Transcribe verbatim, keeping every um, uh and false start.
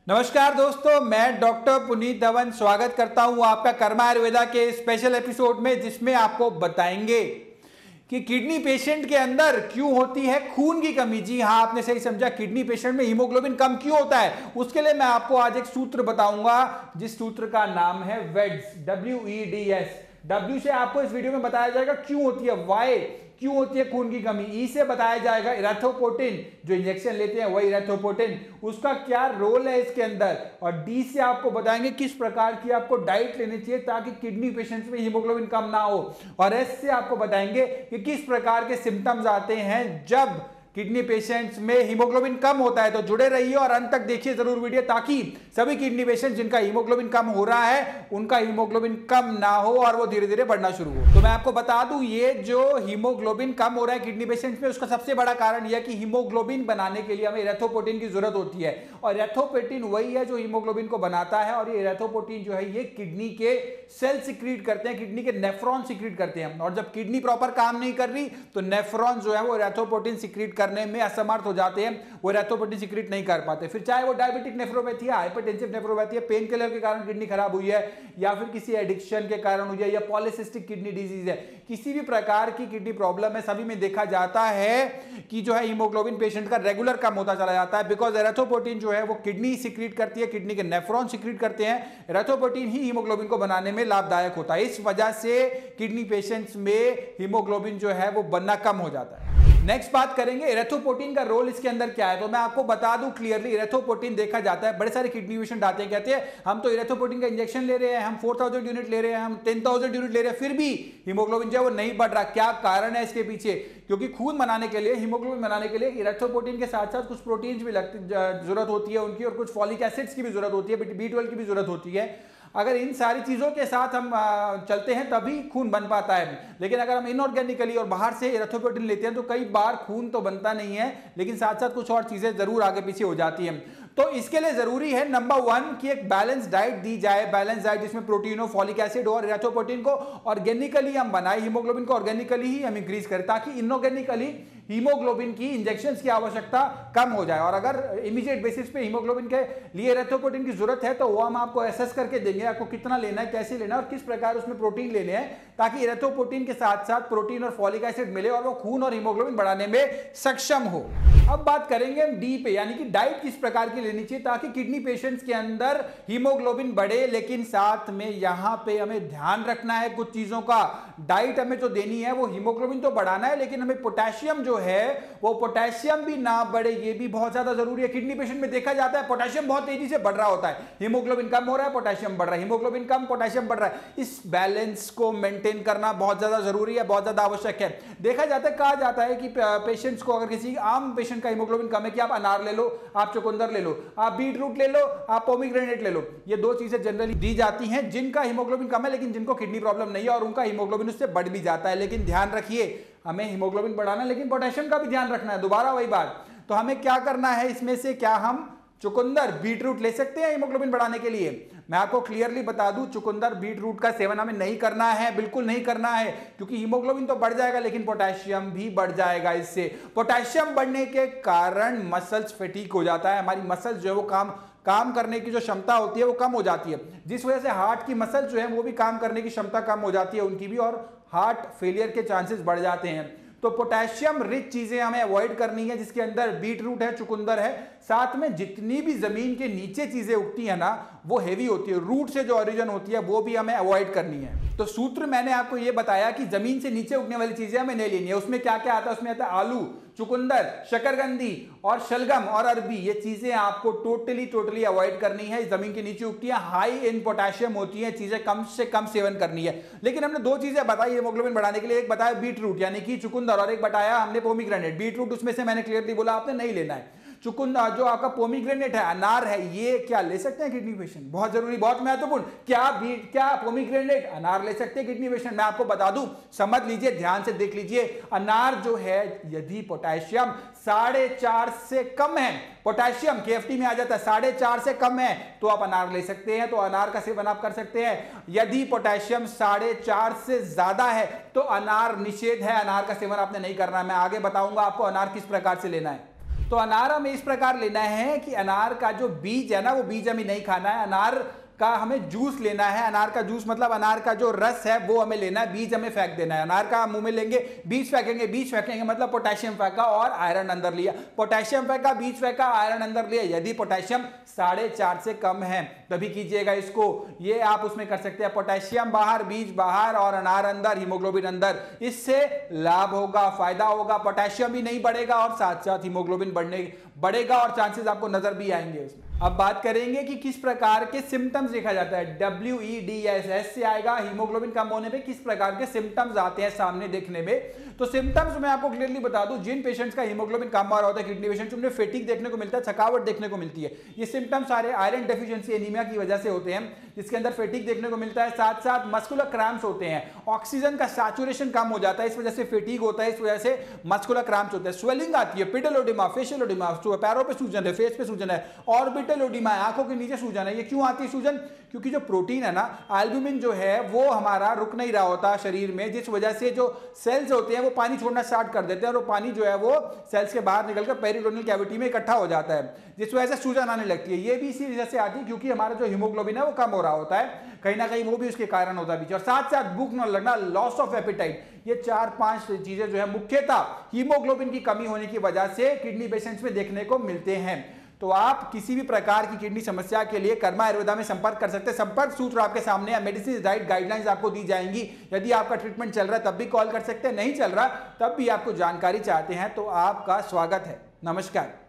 नमस्कार दोस्तों, मैं डॉक्टर पुनीत धवन स्वागत करता हूं आपका कर्मा आयुर्वेदा के स्पेशल एपिसोड में, जिसमें आपको बताएंगे कि किडनी पेशेंट के अंदर क्यों होती है खून की कमी। जी हाँ, आपने सही समझा, किडनी पेशेंट में हीमोग्लोबिन कम क्यों होता है। उसके लिए मैं आपको आज एक सूत्र बताऊंगा जिस सूत्र का नाम है वेड्स, W E D S. W से आपको इस वीडियो में बताया जाएगा क्यों होती है, वाई क्यों होती है खून की कमी। ई से बताया जाएगा इरेथ्रोपोटिन, जो इंजेक्शन लेते हैं वही इरेथ्रोपोटिन, उसका क्या रोल है इसके अंदर। और डी से आपको बताएंगे किस प्रकार की आपको डाइट लेनी चाहिए ताकि किडनी पेशेंट्स में हीमोग्लोबिन कम ना हो। और एस से आपको बताएंगे कि किस प्रकार के सिम्टम्स आते हैं जब किडनी पेशेंट्स में हीमोग्लोबिन कम होता है। तो जुड़े रहिए और अंत तक देखिए जरूर वीडियो, ताकि सभी किडनी पेशेंट जिनका हीमोग्लोबिन कम हो रहा है उनका हीमोग्लोबिन कम ना हो और वो धीरे धीरे बढ़ना शुरू हो। तो मैं आपको बता दूं, ये जो हीमोग्लोबिन कम हो रहा है किडनी पेशेंट्स में, उसका सबसे बड़ा कारण यह कि हीमोग्लोबिन बनाने के लिए हमें इरेथ्रोपोटिन की जरूरत होती है। और इरेथ्रोपोटिन वही है जो हीमोग्लोबिन को बनाता है। और ये इरेथ्रोपोटिन जो है ये किडनी के सेल सिक्रीट करते हैं, किडनी के नेफ्रॉन सिक्रीट करते हैं। और जब किडनी प्रॉपर काम नहीं कर रही तो नेफ्रॉन जो है वो इरेथ्रोपोटिन सिक्रीट करने में असमर्थ हो जाते हैं, वो इरेथ्रोपोटिन सिक्रीट नहीं कर पाते। फिर चाहे वो डायबिटिक नेफ्रोपैथी है, हाइपरटेंसिव नेफ्रोपैथी है, पेन किलर के कारण किडनी खराब हुई है, या फिर किसी एडिक्शन के कारण हुई है, या पॉलीसिस्टिक किडनी डिजीज है, किसी भी प्रकार की किडनी प्रॉब्लम है, सभी में देखा जाता है कि जो है हीमोग्लोबिन पेशेंट का रेगुलर कम होता चला जाता है। बिकॉज इरेथ्रोपोटिन जो है वो किडनी सिक्रीट करती है, किडनी के नेफ्रॉन सिक्रीट करते हैं। इरेथ्रोपोटिन ही हीमोग्लोबिन को बनाने में लाभदायक होता है। इस वजह से किडनी पेशेंट्स में हीमोग्लोबिन जो है वो बनना कम हो जाता है। नेक्स्ट बात करेंगे इरेथ्रोपोटिन का रोल इसके अंदर क्या है। तो मैं आपको बता दूं क्लियरली, इरेथ्रोपोटिन देखा जाता है, बड़े सारे किडनी पेशेंट आते हैं, कहते हैं हम तो इरेथ्रोपोटिन का इंजेक्शन ले रहे हैं, हम चार हज़ार यूनिट ले रहे हैं, हम दस हज़ार यूनिट ले रहे हैं, फिर भी हीमोग्लोबिन जो है वो नहीं बढ़ रहा। क्या कारण है इसके पीछे? क्योंकि खून बनाने के लिए, हीमोग्लोबिन बनाने के लिए इरेथ्रोपोटिन के साथ साथ कुछ प्रोटीन्स भी लगती जरूरत होती है उनकी, और कुछ फॉलिक एसिड्स की भी जरूरत होती है, बी ट्वेल्व की भी जरूरत होती है। अगर इन सारी चीजों के साथ हम चलते हैं तभी खून बन पाता है। लेकिन अगर हम इनऑर्गेनिकली और बाहर से इरेथ्रोपोटिन लेते हैं तो कई बार खून तो बनता नहीं है, लेकिन साथ साथ कुछ और चीजें जरूर आगे पीछे हो जाती हैं। तो इसके लिए जरूरी है नंबर वन कि एक बैलेंस डाइट दी जाए, बैलेंस डाइट जिसमें प्रोटीन हो, फॉलिक एसिड हो, और इरेथ्रोपोटिन को ऑर्गेनिकली हम बनाए, हीमोग्लोबिन को ऑर्गेनिकली ही हम इंक्रीज करें, ताकि इनऑर्गेनिकली हीमोग्लोबिन की इंजेक्शंस की आवश्यकता कम हो जाए। और अगर इमीडिएट बेसिस पे हीमोग्लोबिन के लिए इरेथ्रोपोटिन की जरूरत है तो वो हम आपको एसेस करके देंगे, आपको कितना लेना है, कैसे लेना है और किस प्रकार उसमें प्रोटीन लेने हैं, ताकि इरेथ्रोपोटिन के साथ साथ प्रोटीन और फॉलिक एसिड मिले और वो खून और हीमोग्लोबिन बढ़ाने में सक्षम हो। अब बात करेंगे हम डी पे, यानी कि डाइट किस प्रकार की लेनी चाहिए ताकि किडनी पेशेंट्स के अंदर हीमोग्लोबिन बढ़े। लेकिन साथ में यहां पे हमें ध्यान रखना है कुछ चीजों का। डाइट हमें जो देनी है वो हीमोग्लोबिन तो बढ़ाना है, लेकिन हमें पोटेशियम जो है वो पोटेशियम भी ना बढ़े, ये भी बहुत ज्यादा जरूरी है। किडनी पेशेंट में देखा जाता है पोटेशियम बहुत तेजी से बढ़ रहा होता है, हीमोग्लोबिन कम हो रहा है, पोटेशियम बढ़ रहा है, हीमोग्लोबिन कम, पोटेशियम बढ़ रहा है। इस बैलेंस को मेंटेन करना बहुत ज्यादा जरूरी है, बहुत ज्यादा आवश्यक है। देखा जाता है, कहा जाता है कि पेशेंट्स को, अगर किसी आम पेशेंट का हीमोग्लोबिन कम है, कि आप अनार ले लो, आप चुकंदर ले लो, आप बीट रूट ले लो, आप पोमीग्रेनेट ले लो, ये दो चीजें जनरली दी जाती हैं जिनका हीमोग्लोबिन कम है लेकिन जिनको किडनी प्रॉब्लम नहीं है, और उनका हीमोग्लोबिन उससे बढ़ भी जाता है। लेकिन ध्यान रखिए, हमें हीमोग्लोबिन बढ़ाना है लेकिन पोटेशियम का भी ध्यान रखना है। दोबारा वही बात, तो हमें क्या करना है इसमें से, क्या हम चुकंदर बीट रूट ले सकते हैं हीमोग्लोबिन बढ़ाने के लिए? मैं आपको क्लियरली बता दूं, चुकंदर बीट रूट का सेवन हमें नहीं करना है, बिल्कुल नहीं करना है, क्योंकि हीमोग्लोबिन तो बढ़ जाएगा लेकिन पोटेशियम भी बढ़ जाएगा। इससे पोटेशियम बढ़ने के कारण मसल्स फैटीग हो जाता है, हमारी मसल्स जो है वो काम काम करने की जो क्षमता होती है वो कम हो जाती है, जिस वजह से हार्ट की मसल जो है वो भी काम करने की क्षमता कम हो जाती है उनकी भी, और हार्ट फेलियर के चांसेस बढ़ जाते हैं। तो पोटेशियम रिच चीजें हमें अवॉइड करनी है, जिसके अंदर बीट रूट है, चुकंदर है, साथ में जितनी भी जमीन के नीचे चीजें उगती है ना वो हेवी होती है, रूट से जो ओरिजिन होती है वो भी हमें अवॉइड करनी है। तो सूत्र मैंने आपको ये बताया कि जमीन से नीचे उगने वाली चीजें हमें नहीं लेनी है। उसमें क्या क्या आता है? उसमें आता है आलू, चुकंदर, शकरकंदी और शलगम और अरबी। ये चीजें आपको टोटली टोटली अवॉइड करनी है, जमीन के नीचे उगती है, हाई इन पोटेशियम होती है, चीजें कम से कम सेवन करनी है। लेकिन हमने दो चीजें बताई हीमोग्लोबिन बढ़ाने के लिए, एक बताया बीट रूट यानी कि चुकंदर, और एक बताया हमने पोमीग्रेनेट। बीट रूट उसमें से मैंने क्लियरली बोला आपने नहीं लेना है। चुकंदर जो आपका पोमीग्रेनेट है, अनार है, ये क्या ले सकते हैं किडनी पेशेंट? बहुत जरूरी, बहुत महत्वपूर्ण। क्या बीट क्या पोमीग्रेनेट, अनार ले सकते हैं किडनी पेशेंट? मैं आपको बता दूं, समझ लीजिए, ध्यान से देख लीजिए। अनार जो है, यदि पोटेशियम साढ़े चार से कम है, पोटेशियम केएफटी में आ जाता है, साढ़े चार से कम है, तो आप अनार ले सकते हैं, तो अनार का सेवन आप कर सकते हैं। यदि पोटेशियम साढ़े चार से ज्यादा है तो अनार निषेध है, अनार का सेवन आपने नहीं करना है। मैं आगे बताऊंगा आपको अनार किस प्रकार से लेना है। तो अनार हमें इस प्रकार लेना है कि अनार का जो बीज है ना, वो बीज हमें नहीं खाना है, अनार का हमें जूस लेना है। अनार का जूस मतलब अनार का जो रस है वो हमें लेना है, बीज हमें फेंक देना है। अनार का मुंह में लेंगे, बीज फेंकेंगे, बीज फेंकेंगे मतलब पोटेशियम फेंका और आयरन अंदर लिया, पोटेशियम फेंका, बीज फेंका, आयरन अंदर लिया। यदि पोटेशियम साढ़े चार से कम है तभी कीजिएगा इसको। ये आप उसमें कर सकते हैं, पोटेशियम बाहर, बीज बाहर और अनार अंदर, हीमोग्लोबिन अंदर। इससे लाभ होगा, फायदा होगा, पोटेशियम भी नहीं बढ़ेगा और साथ साथ हीमोग्लोबिन बढ़ने बढ़ेगा और चांसेस आपको नजर भी आएंगे उसमें। अब बात करेंगे कि किस प्रकार के सिम्टम्स देखा जाता है। W E D S S से आएगा, हीमोग्लोबिन कम होने पे किस प्रकार के सिम्टम्स आते हैं सामने देखने में। तो सिम्टम्स मैं आपको क्लियरली बता दूं, जिन पेशेंट्स का हीमोग्लोबिन कम आ रहा होता है, किडनी पेशेंट्स, उनमें फेटिक देखने को मिलता है, थकावट देखने को मिलती है। ये सिम्टम्स सारे आयरन डेफिशिएंसी एनीमिया की वजह से होते हैं, जिसके अंदर फेटिक देखने को मिलता है, साथ साथ मस्कुलर क्रैम्प्स होते हैं, ऑक्सीजन का सैचुरेशन कम हो जाता है, इस वजह से फेटिक होता है, इस वजह से मस्कुलर क्रैम्प्स होते हैं, स्वेलिंग आती है, पिडल ओडिमा, फेशियल ओडिमा, पैरों पे सूजन है, फेस पे सूजन है, ऑर्बिटल ओडिमा, आंखों के नीचे सूजन है। ये क्यों आती है सूजन? क्योंकि जो प्रोटीन है ना, एल्ब्यूमिन जो है वो हमारा रुक नहीं रहा होता शरीर में, जिस वजह से जो सेल्स होते हैं वो पानी छोड़ना स्टार्ट कर देते हैं और वो पानी जो है वो सेल्स के बाहर निकलकर पेरिटोनियल कैविटी में इकट्ठा हो जाता है, जिस वजह से सूजन आने लगती है। ये भी इसी वजह से आती है क्योंकि हमारा जो हीमोग्लोबिन है वो कम हो रहा होता है, कहीं ना कहीं वो भी उसके कारण होता है पीछे। और साथ साथ भूख न लगना, लॉस ऑफ एपेटाइट, ये चार पांच चीजें जो है मुख्यतः हीमोग्लोबिन की कमी होने की वजह से किडनी पेशेंट्स में देखने को मिलते हैं। तो आप किसी भी प्रकार की किडनी समस्या के लिए कर्मा आयुर्वेदा में संपर्क कर सकते हैं। संपर्क सूत्र आपके सामने है, मेडिसिन डाइट गाइडलाइंस आपको दी जाएंगी। यदि आपका ट्रीटमेंट चल रहा है तब भी कॉल कर सकते हैं, नहीं चल रहा तब भी आपको जानकारी चाहते हैं तो आपका स्वागत है। नमस्कार।